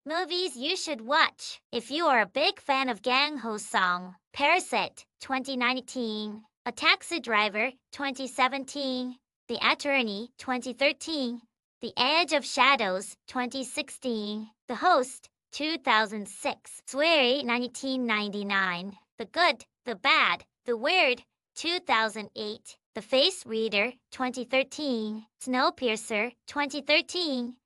Movies you should watch. If you are a big fan of GangHo Song, Parasite, 2019, A Taxi Driver, 2017, The Attorney, 2013, The Edge of Shadows, 2016, The Host, 2006, Swery, 1999, The Good, The Bad, The Weird, 2008, The Face Reader, 2013, Snowpiercer, 2013,